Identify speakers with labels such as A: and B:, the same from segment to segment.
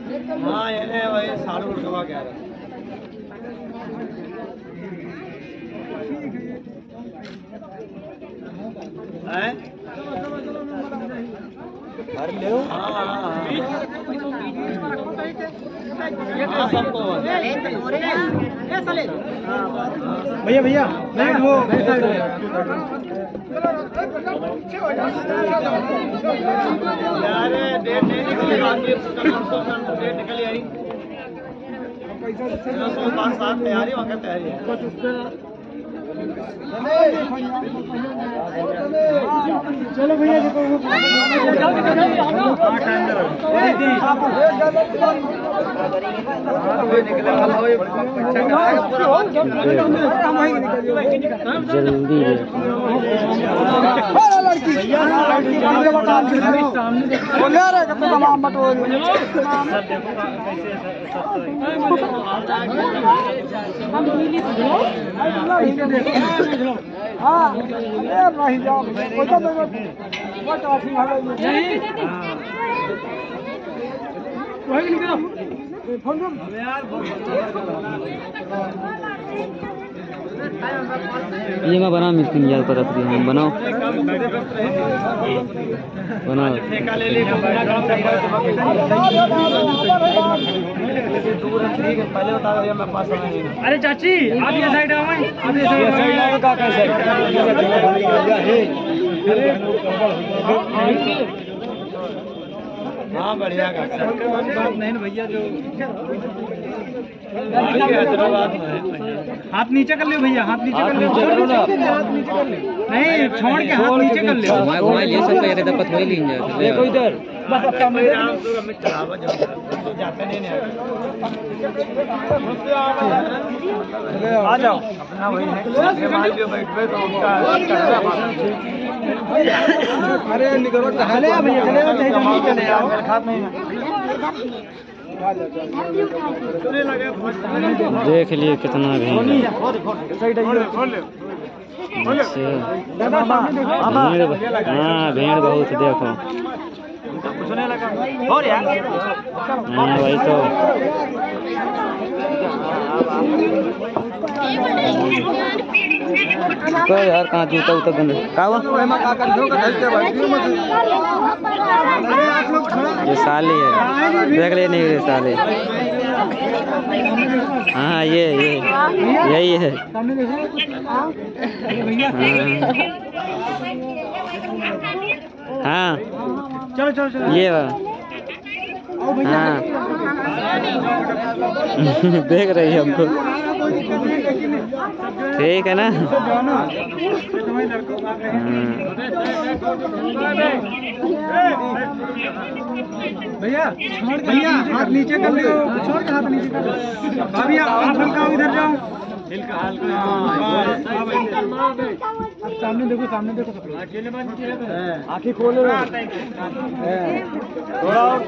A: हाँ ये वही 60 रुपया कह रहा है। अरे ले भैया भैया वो यार डेट नहीं निकली, डेट निकली आई 5-7 तैयारी वहाँ तैयारी है। चलो भैया देखो
B: जल्दी ये मैं बना मिलती यार पर हम बनाओ बनाओ
A: पहले बता दो मैं पास।
C: अरे चाची आप ये साइड आओ, आप ये साइड।
A: हाँ बढ़िया का
C: नहीं भैया जो हाथ नीचे कर लियो भैया, हाथ नीचे कर लियो, नहीं छोड़ के हाथ नीचे कर लियो।
B: घुमा ले सब कह रहे थे पथ वही लीन जाए देखो इधर
A: आ जाओ अपना वही बैठे तो उनका। अरे निकलो चले भैया, चले खात नहीं
B: देख लिए कितना भीड़ हाँ भीड़ बहुत देखो। हाँ वही तो यार कहाँ जूता उता बंद ये साली है, देख ले नहीं ये साली। हाँ ये यही है। हाँ
C: चलो चलो चलो
B: ये हाँ देख रही है हमको, ठीक है ना।
C: भैया भैया हाथ नीचे कर लियो, छोड़ के हाथ नीचे कर लियो। भाभी आप हल्का इधर जाओ, सामने देखो, सामने देखो,
A: आँखें खोलो थोड़ा और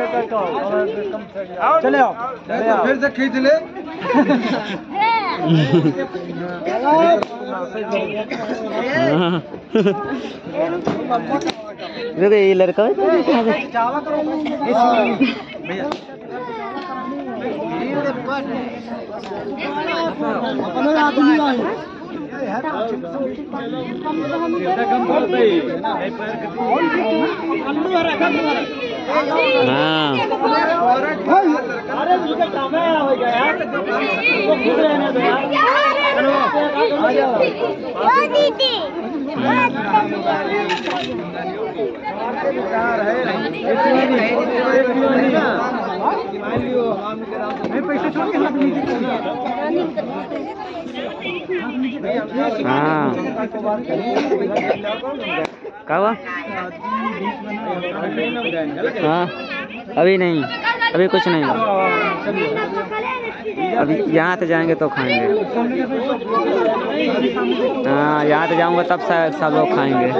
A: चले आओ फिर से खींच ले।
B: देखो ये लड़का है
C: पैसे छोड़ के हाथ नीचे कर लियो।
B: हाँ क्या हुआ? हाँ अभी नहीं, अभी कुछ नहीं, अभी यहाँ से जाएंगे तो खाएंगे। हाँ यहाँ से जाऊँगा तब शायद सब लोग खाएंगे।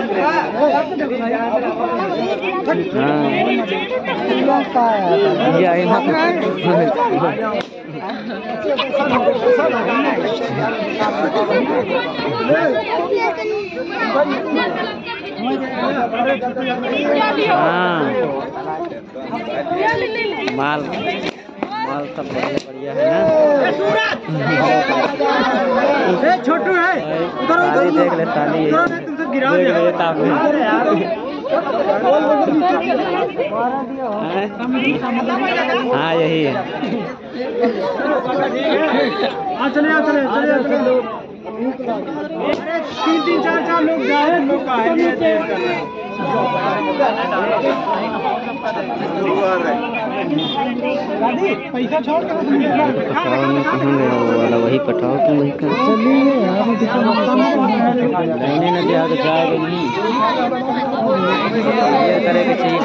B: हाँ हाँ माल माल सब बढ़िया है ना।
C: छोटू है
B: ताली देख ले ताली
C: गिरा
B: हाँ यही है।
C: चले 3 4 लोग जाए लोग पैसा छोड़
B: पटाव में कहाँ गया वो वाला वही पटाव तुम वही कर नहीं नदी आगे जाएगा नहीं ये करेगा चाहिए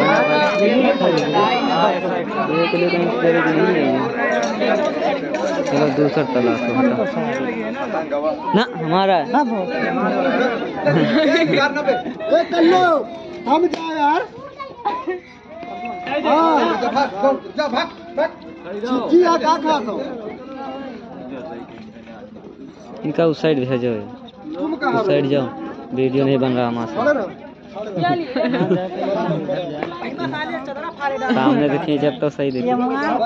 B: ये के लिए कहीं करेगी नहीं है। चलो दूसरा तलाश ना हमारा
C: कल्लो हम जा यार
B: इनका उस साइड भेजो उस साइड जाओ वीडियो नहीं बन रहा हमारे सामने देखिए जब तो सही देखिए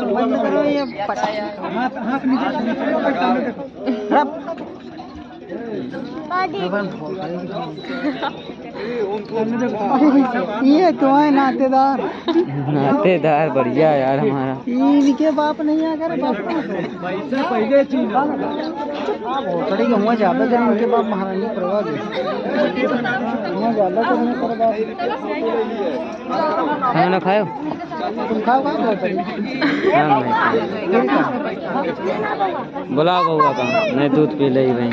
C: ये तो है नातेदार
B: नातेदार बढ़िया यार हमारा
C: इनके बाप नहीं आ कर पहले चीज हुआ ज्यादा जब उनके बाप महारानी प्रवाह ज्यादा
B: खाना ना खाओ
C: तुम खाओ
B: बुलाओ बउआ का नहीं दूध पी ले भाई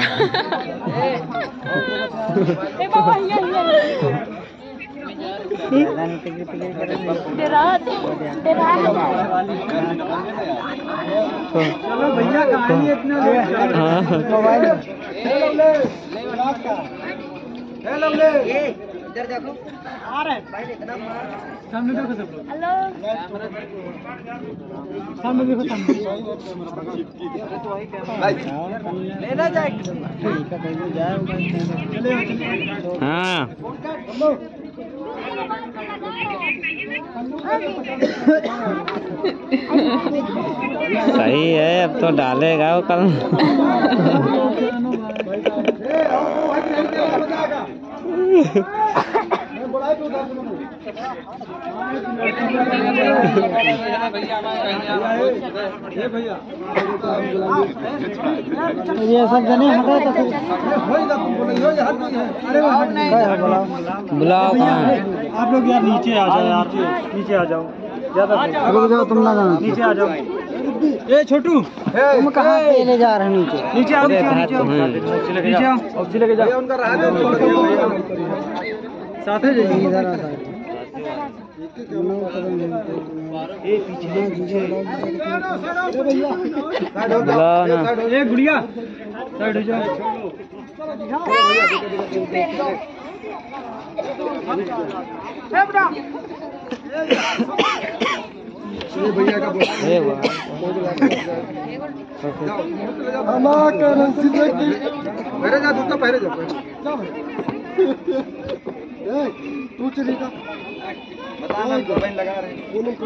C: चलो भैया कहानी इतना इधर देखो आ रहे भाई देखना सामने देखो सब लोग हेलो सामने देखो सामने लेना जाए ठीक है कहीं जाए चले
B: हाँ सही है अब तो डालेगा वो कल
C: ये सब जने हटा तो
B: बुलाओ कहाँ
C: आप लोग यार नीचे आ जाओ यार नीचे आ जाओ ज्यादा रुक जाओ तुम ना जाना नीचे आ जाओ ए छोटू तुम कहाँ ले जा रहे हो नीचे नीचे आओ नीचे आओ ऑक्सी लेके जाओ उनका रहा दो साथ है इधर आ ए पीछे
B: बुलाओ ना
C: ए गुड़िया साइड हो जाओ भैया का पहले जा दूसरा पहले जा तू चलेगा बताना मोबाइल लगा रहे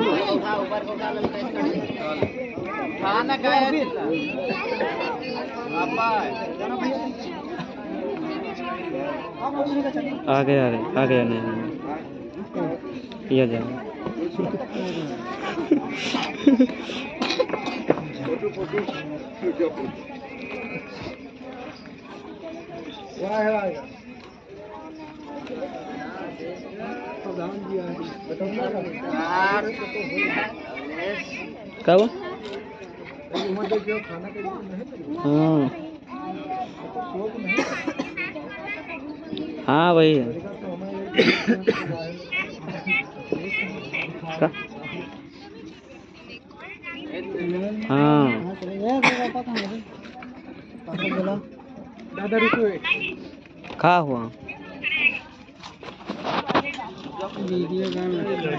C: खाना खाया
B: आ गया नहीं ये जा कब हाँ वही है हाँ
C: दादा रुको
B: खा हुआ